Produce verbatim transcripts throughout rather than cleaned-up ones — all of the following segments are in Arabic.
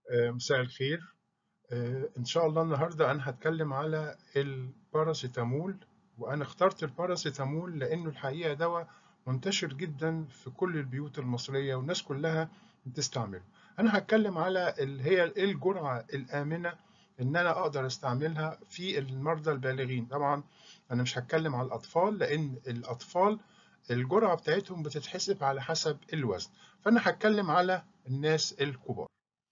آه، مساء الخير. آه، إن شاء الله النهاردة أنا هتكلم على الباراسيتامول. وأنا اخترت الباراسيتامول لأنه الحقيقة دواء منتشر جدا في كل البيوت المصرية والناس كلها بتستعمله. أنا هتكلم على اللي هي إيه الجرعة الآمنة إن أنا أقدر أستعملها في المرضى البالغين. طبعا أنا مش هتكلم على الأطفال لأن الأطفال الجرعة بتاعتهم بتتحسب على حسب الوزن، فأنا هتكلم على الناس الكبار.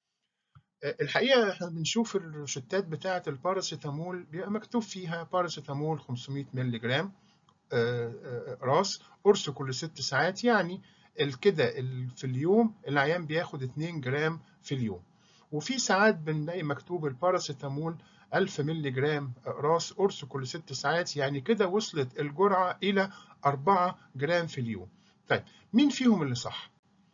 الحقيقة احنا بنشوف الروشتات بتاعة الباراسيتامول بيبقى مكتوب فيها باراسيتامول خمسمائة مللي جرام آه، آه، راس قرص كل ست ساعات، يعني الكده في اليوم العيان بياخد اتنين جرام في اليوم. وفي ساعات بنلاقي مكتوب الباراسيتامول ألف مللي جرام راس قرص كل ست ساعات، يعني كده وصلت الجرعة إلى أربعة جرام في اليوم. طيب مين فيهم اللي صح؟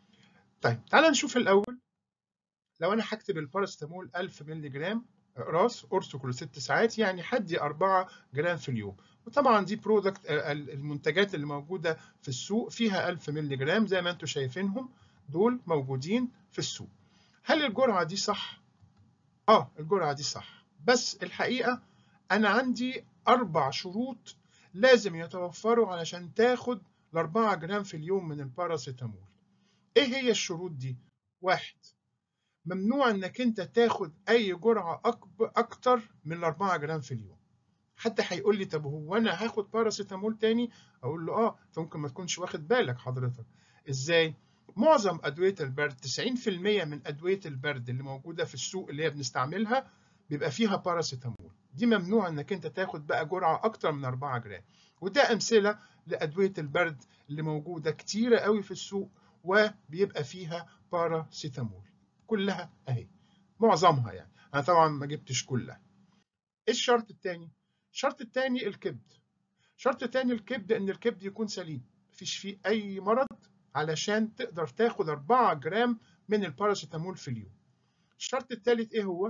طيب تعال نشوف الأول. لو انا هكتب الباراسيتامول ألف مللي جرام راس قرص كل ست ساعات، يعني حدي أربعة جرام في اليوم. وطبعا دي برودكت المنتجات اللي موجوده في السوق فيها ألف مللي جرام زي ما انتم شايفينهم، دول موجودين في السوق. هل الجرعه دي صح؟ اه الجرعه دي صح، بس الحقيقه انا عندي اربع شروط لازم يتوفروا علشان تاخد ال أربعة جرام في اليوم من الباراسيتامول. ايه هي الشروط دي؟ واحد، ممنوع انك انت تاخد اي جرعه أكبر اكتر من أربعة جرام في اليوم. حتى هيقول لي طب هو انا هاخد باراسيتامول تاني؟ اقول له اه، انت ممكن ما تكونش واخد بالك حضرتك. ازاي؟ معظم ادويه البرد تسعين في المية من ادويه البرد اللي موجوده في السوق اللي هي بنستعملها بيبقى فيها باراسيتامول. دي ممنوع انك انت تاخد بقى جرعه اكتر من أربعة جرام. وده امثله لادويه البرد اللي موجوده كتيره قوي في السوق وبيبقى فيها باراسيتامول كلها اهي، معظمها يعني. انا طبعا ما جبتش كلها. ايه الشرط الثاني؟ الشرط الثاني الكبد. شرط تاني الكبد ان الكبد يكون سليم، مفيش فيه اي مرض علشان تقدر تاخد أربعة جرام من الباراسيتامول في اليوم. الشرط الثالث ايه هو؟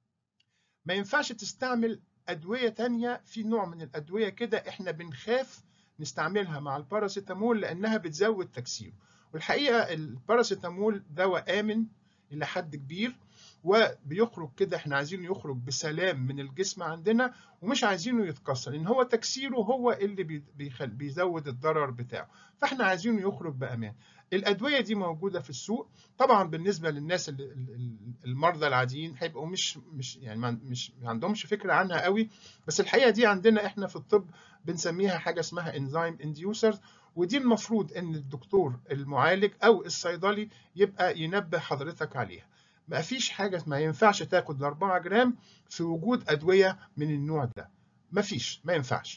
ما ينفعش تستعمل ادويه تانية. في نوع من الادويه كده احنا بنخاف نستعملها مع الباراسيتامول لانها بتزود تكسيره. والحقيقه الباراسيتامول دواء امن الى حد كبير، وبيخرج كده احنا عايزينه يخرج بسلام من الجسم عندنا ومش عايزينه يتكسر، لان هو تكسيره هو اللي بيخل بيزود الضرر بتاعه، فاحنا عايزينه يخرج بامان. الادويه دي موجوده في السوق. طبعا بالنسبه للناس المرضى العاديين هيبقوا مش مش يعني مش ما عندهمش فكره عنها قوي، بس الحقيقه دي عندنا احنا في الطب بنسميها حاجه اسمها انزيم انديوسرز، ودي المفروض ان الدكتور المعالج او الصيدلي يبقى ينبه حضرتك عليها. ما فيش حاجه ما ينفعش تاخد أربعة جرام في وجود ادويه من النوع ده، ما فيش، ما ينفعش.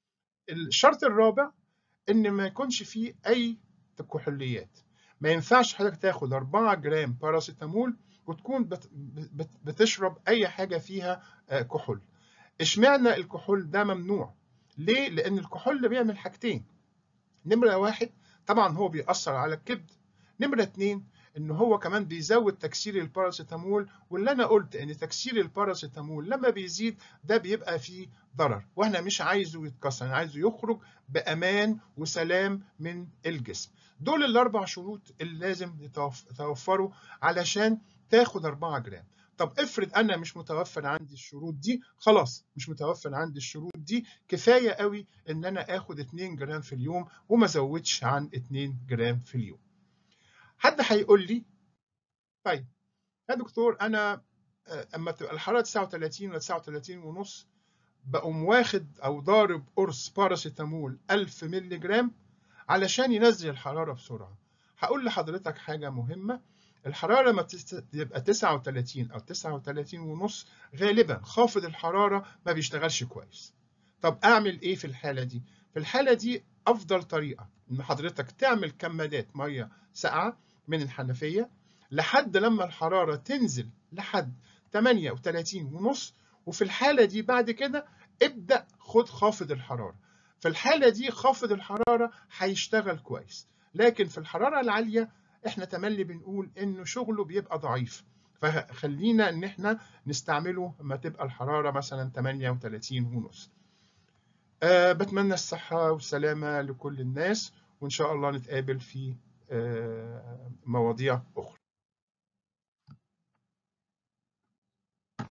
الشرط الرابع ان ما يكونش فيه اي كحوليات. ما ينفعش حضرتك تاخد أربعة جرام باراسيتامول وتكون بت بت بتشرب اي حاجه فيها كحول. اشمعنى الكحول ده ممنوع؟ ليه؟ لان الكحول بيعمل حاجتين. نمره واحد، طبعا هو بيأثر على الكبد. نمره اتنين، ان هو كمان بيزود تكسير الباراسيتامول، واللي انا قلت ان تكسير الباراسيتامول لما بيزيد ده بيبقى فيه ضرر، واحنا مش عايزه يتكسر، انا عايزه يخرج بامان وسلام من الجسم. دول الاربع شروط اللي لازم يتوفروا علشان تاخد أربعة جرام. طب افرض انا مش متوفر عندي الشروط دي، خلاص مش متوفر عندي الشروط دي، كفايه قوي ان انا اخد اتنين جرام في اليوم وما ازودش عن اتنين جرام في اليوم. حد هيقول لي طيب يا دكتور انا اما تبقى الحراره تسعة وتلاتين ولا تسعة وتلاتين ونص بقوم واخد او ضارب قرص باراسيتامول ألف مللي جرام علشان ينزل الحراره بسرعه. هقول لحضرتك حاجه مهمه. الحراره لما تبقى تسعة وتلاتين او تسعة وتلاتين ونص غالبا خافض الحراره ما بيشتغلش كويس. طب اعمل ايه في الحاله دي؟ في الحاله دي افضل طريقه ان حضرتك تعمل كمادات ميه ساقعه من الحنفيه لحد لما الحراره تنزل لحد تمانية وتلاتين ونص، وفي الحاله دي بعد كده ابدا خد خافض الحراره. في الحاله دي خافض الحراره هيشتغل كويس، لكن في الحراره العاليه احنا تملي بنقول انه شغله بيبقى ضعيف، فخلينا ان احنا نستعمله لما تبقى الحراره مثلا تمانية وتلاتين ونص. أه بتمنى الصحة والسلامة لكل الناس، وإن شاء الله نتقابل في أه مواضيع أخرى.